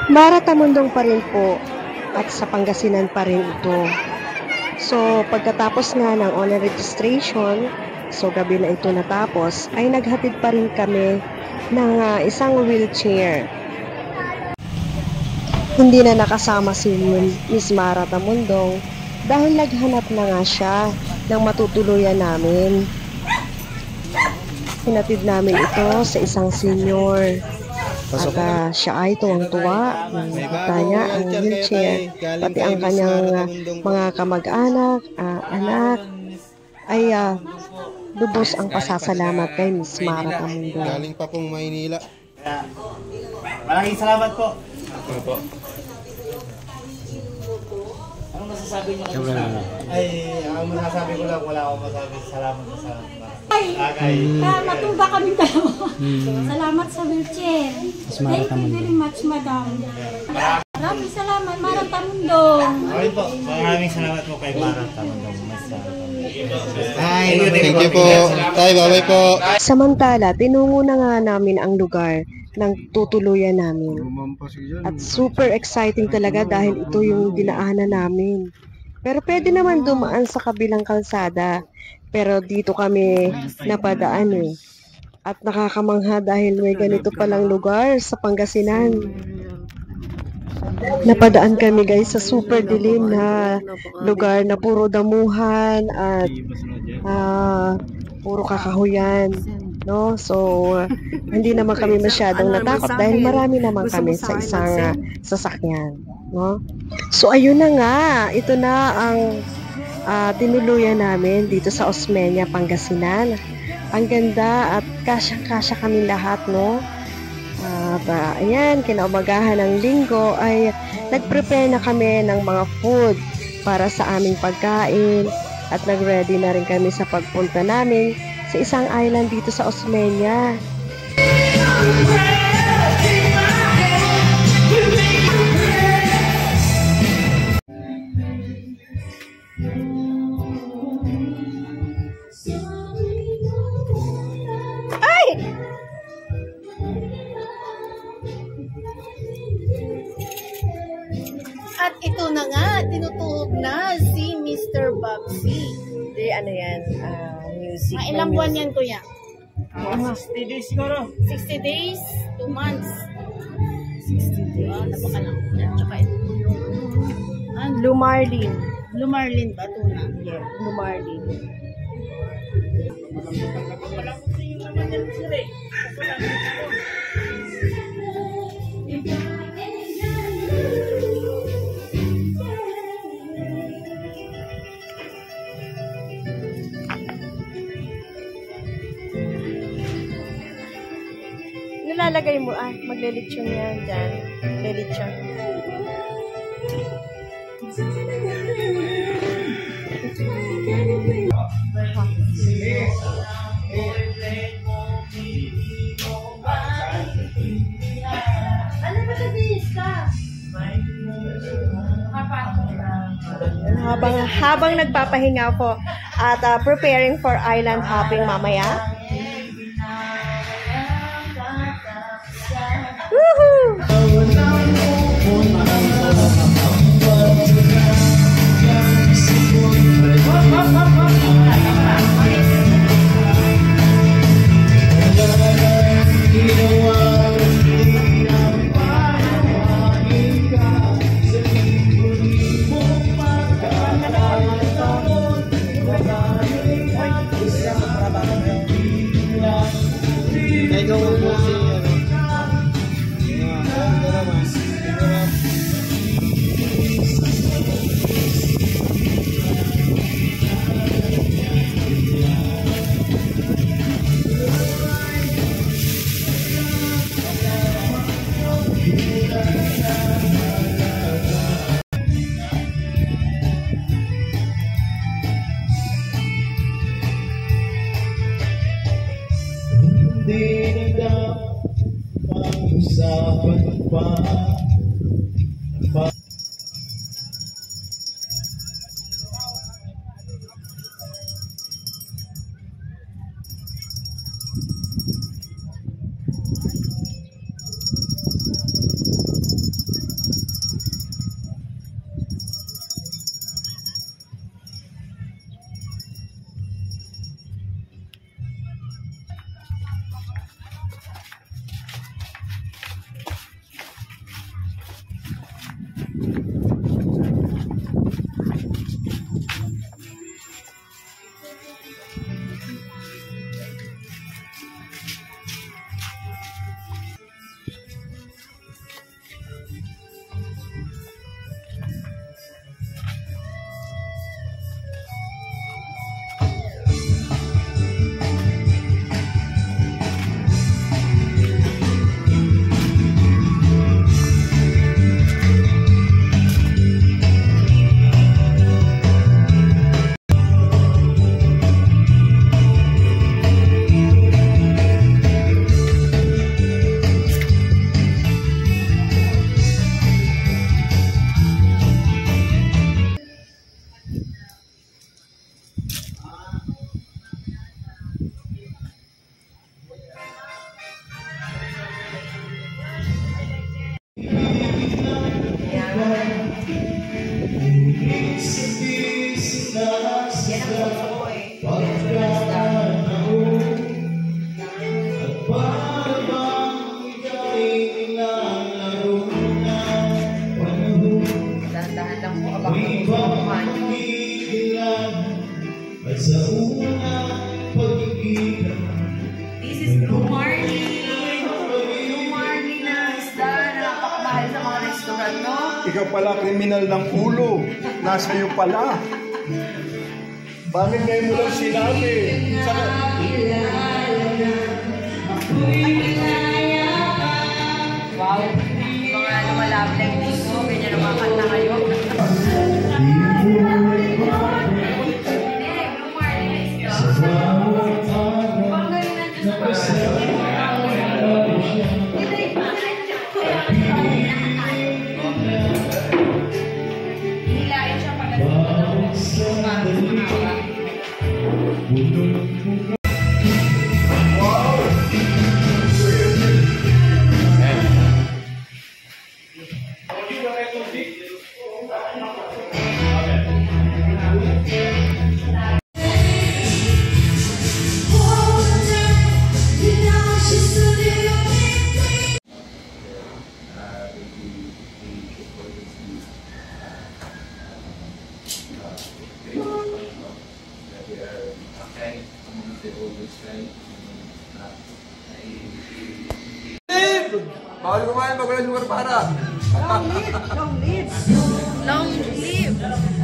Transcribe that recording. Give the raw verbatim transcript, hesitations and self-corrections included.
Maratamundong pa rin po at sa Pangasinan pa rin ito. So pagkatapos nga ng online registration, so gabi na ito natapos, ay naghatid pa rin kami ng uh, isang wheelchair. Hindi na nakasama si Miss Maratamundong dahil naghanap na nga siya ng matutuluyan namin. Hinatid namin ito sa isang senior. At uh, siya ay tuwang-tuwa. Nakita niya ang wheelchair, pati ang kanyang uh, mga kamag-anak, uh, anak, ay uh, lubos ang pasasalamat kay Miss Maratamundong. Galing pa pong Maynila. Maraming salamat po. Ano po? Anong masasabi niyo kay Miss? Ay, ang masasabi ko lang, wala akong masasabi. Salamat na salamat. Ay, uh, matuba kami dalawa. Hmm. Salamat sa wheelchair. Thank you very much, madam. Maraming salamat, Maratamundong. Okay po, maraming salamat po kay Maratamundong. Ay, thank you po. Tay, bye-bye po. Samantala, tinungo na nga namin ang lugar ng tutuluyan namin. At super exciting talaga dahil ito yung dinaanan namin. Pero pwede naman dumaan sa kabilang kalsada. Pero dito kami napadaan eh. At nakakamangha dahil may ganito palang lugar sa Pangasinan. Napadaan kami guys sa super dilim na lugar na puro damuhan at uh, puro kakahuyan. No? So, hindi naman kami masyadong natakot dahil marami naman kami sa isang uh, sasakyan. No? So, ayun na nga. Ito na ang Uh, tinuluyan namin dito sa Osmeña, Pangasinan. Ang ganda at kasyang-kasya kami lahat, no? At uh, ayan, kinaumagahan ng linggo ay nag-prepare na kami ng mga food para sa aming pagkain at nag-ready na rin kami sa pagpunta namin sa isang island dito sa Osmeña. At ito na nga, tinutuhog na si Mister Babsy. Hindi, ano yan, uh, music. Mga ilang buwan yan, kuya? Uh, sixty days siguro. sixty days, two months. sixty days. Ah, napakalang. At saka ito yung ano? Lumarlin. Lumarlin ba? Tuna? Yeah, Lumarlin. Nilalagay mo, ah, maglilitsyon yan dyan. Maglilitsyon. Habang, habang nagpapahinga po at uh, preparing for island hopping mamaya. Woohoo! Hindi na dapat pag-usapan pa Dahan-dahan lang po abang kumain. This is Blue Marlin. Blue Marlin na isda na napakamahal sa mga restaurant, no? Ikaw pala kriminal ng ulo. Nasa iyo pala. Bakit ngayon mo lang sinabi? Saka... Wow. Mga lumalapit ang puso. Ganyan ang mga kanta ngayon. Hilain siya pag Bawal kumain pag wala sugar para. Long live! Long live!